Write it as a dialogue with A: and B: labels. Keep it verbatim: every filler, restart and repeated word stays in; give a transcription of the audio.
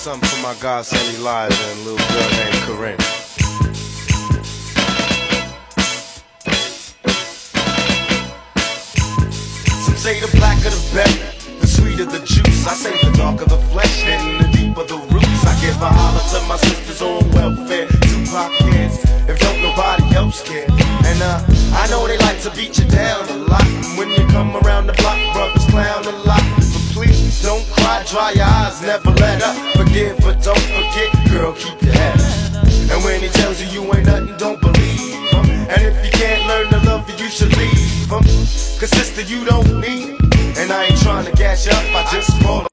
A: something for my godson Elijah and a little girl named Corinne. Some say the blacker the better, the sweeter the juice. I say the darker the flesh and the deeper the roots. I give a holler to my sisters on welfare, Tupac kids, if don't nobody else care. And uh, I know they like to beat you down a lot, and when you come around the block, brothers clown a lot. But please don't cry, dry your eyes, never let up. Forgive but don't forget, girl, keep your head up. And when he tells you you ain't nothing, don't believe him. And if you can't learn to love you, you should leave him. Cause sister, you don't need, and I ain't trying to gas you up, I just call